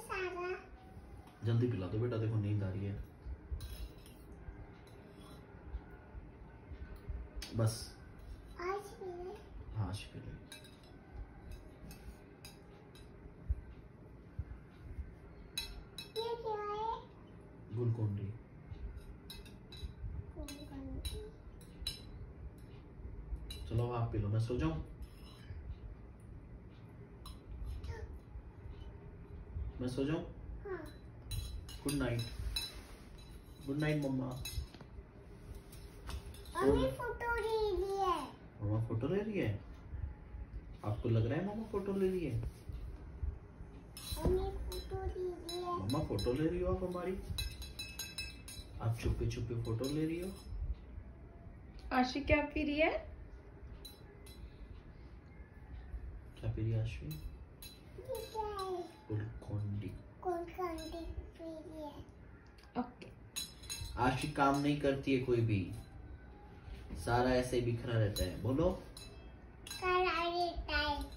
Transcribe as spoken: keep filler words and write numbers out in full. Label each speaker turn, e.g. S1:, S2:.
S1: जल्दी पिला दो बेटा, देखो नींद आ रही है। बस
S2: आज पी ले।
S1: हाँ आज पी ले।
S2: ये क्या है?
S1: Glucon D. चलो आप पी लो, मैं सो जाऊं? मैं सो जाऊं?
S2: हाँ।
S1: Good night. Good night mama.
S2: Mummy photo ले रही है।
S1: मम्मा फोटो ले रही है? आपको लग रहा है मम्मा फोटो ले रही है?
S2: मम्मी फोटो ले रही है।
S1: मम्मा फोटो ले रही हो आप हमारी? आप चुपके चुपके फोटो ले रही हो?
S3: आशी क्या पी रही है?
S1: क्या पी रही है आशी?
S2: ये क्या है?
S1: Glucon D.
S2: ग्लूकोन डी पी रही है।
S3: ओके।
S1: आशी काम नहीं करती है कोई भी, सारा ऐसे बिखरा रहता है। बोलो
S2: करा देता है।